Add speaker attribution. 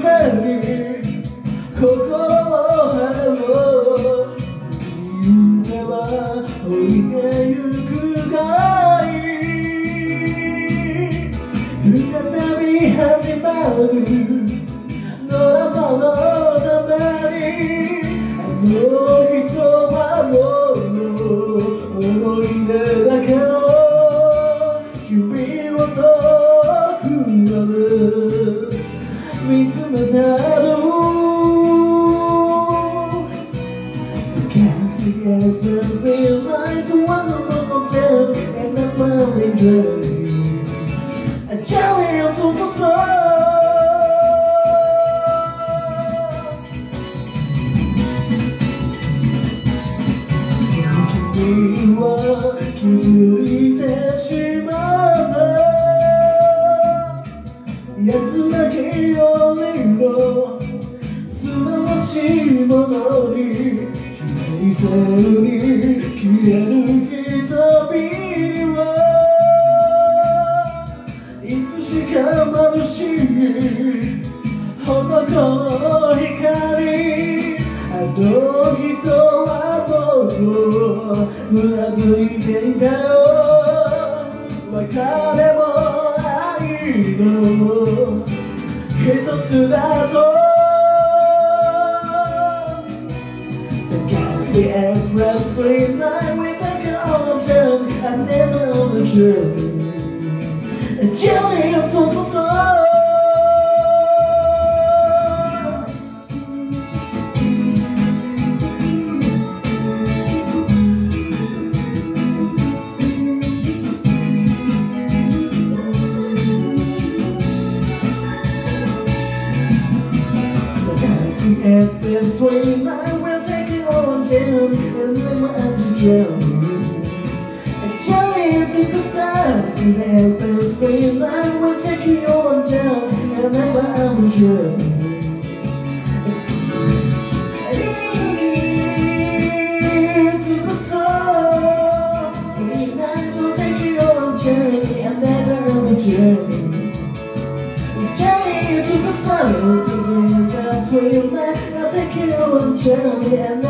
Speaker 1: に心を払おう。夢は降りてゆくがいい。再び始まるドラマのためにあの人はもう思い出だけど君を遠くまで見つめたの。Yes, we'll see light to one of the mountains and the mountain journey. A journey to the soul. 君は気づいてしまった安らぎよりも素晴らしいものに消える瞳はいつしか眩しい男の光。あの人は僕をうなずいていたよ。別れも愛の一つだと。The express free night, we take it on a journey, and never on a journey, a journey up to the soul. The express free night, we're taking on a journey, and never on a journey, a journey to the stars. The express free night, we're taking on a journey, and never on a journey. To the stars, free night, we're taking on a journey, and never on a journey. Journey to the stars, free night, I'll take you on a journey and